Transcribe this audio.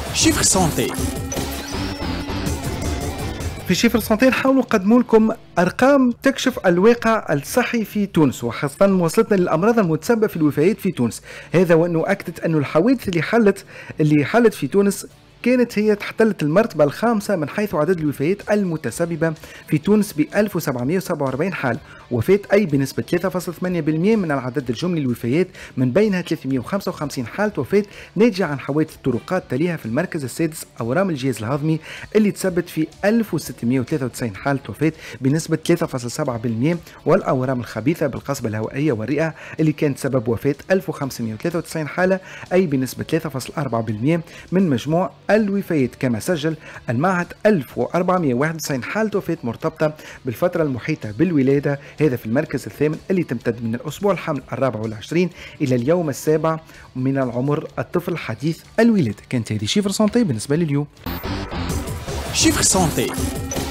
شيفر سانتي. في شيفر سانتي نحاول نقدموا لكم ارقام تكشف الواقع الصحي في تونس، وخاصه وصلتنا للامراض المتسببه في الوفيات في تونس. هذا وانه اكدت انه الحوادث اللي حلت في تونس كانت هي تحتلت المرتبة الخامسة من حيث عدد الوفيات المتسببة في تونس ب 1747 حالة وفاة، أي بنسبة 3.8% من العدد الجملي للوفيات، من بينها 355 حالة وفاة ناتجة عن حوادث الطرقات. تليها في المركز السادس أورام الجهاز الهضمي اللي تثبت في 1693 حالة وفاة بنسبة 3.7%، والأورام الخبيثة بالقصبة الهوائية والرئة اللي كانت سبب وفاة 1593 حالة، أي بنسبة 3.4% من مجموع الوفيات. كما سجل المعهد 1491 حالة وفاة مرتبطة بالفترة المحيطة بالولادة، هذا في المركز الثامن اللي تمتد من الأسبوع الحمل 24 إلى اليوم السابع من العمر الطفل حديث الولادة. كانت هذه شيفر سانتي بالنسبة لليوم. شيفر سانتي.